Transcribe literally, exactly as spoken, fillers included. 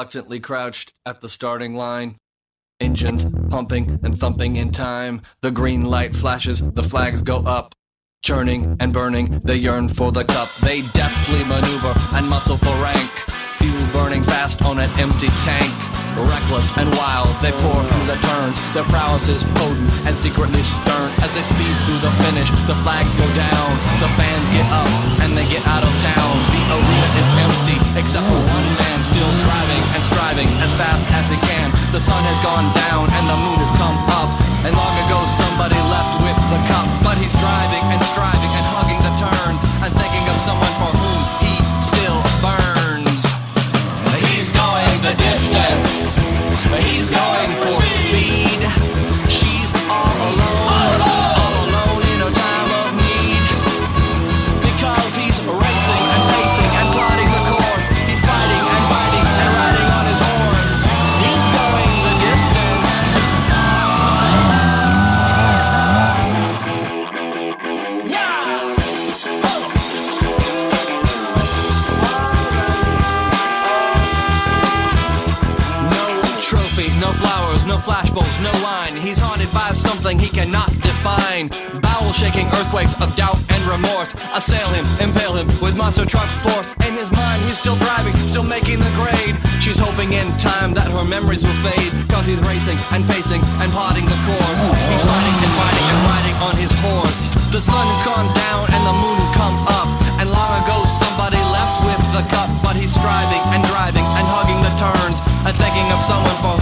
reluctantly crouched at the starting line. Engines pumping and thumping in time. The green light flashes, the flags go up. Churning and burning, they yearn for the cup. They deftly maneuver and muscle for rank. Fuel burning fast on an empty tank. Reckless and wild, they pour through the turns. Their prowess is potent and secretly stern. As they speed through the finish, the flags go down. The fans get up and they get out of town. The arena is empty, except for one man still driving and striving as fast as he can. The sun has gone down and the moon has come up. And long ago somebody left with the cup. But he's driving and striving and hugging the turns and thinking of someone for whom he still burns. He's going the distance. He's going for speed. She's all alone, all alone, all alone in her time of need. Because he's racing and pacing and plotting the course. He's fighting and biting and riding on his horse. He's going the distance. Yeah! Trophy, no flowers, no flashbulbs, no wine. He's haunted by something he cannot define. Bowel-shaking earthquakes of doubt and remorse assail him, impale him with monster truck force. In his mind, he's still driving, still making the grade. She's hoping in time that her memories will fade. Cause he's racing and pacing and plotting the course. He's fighting and fighting and riding on his horse. The sun has gone down and the moon has come up. And long ago somebody left with the cup. But he's striving and driving and hugging the turns and thinking of someone for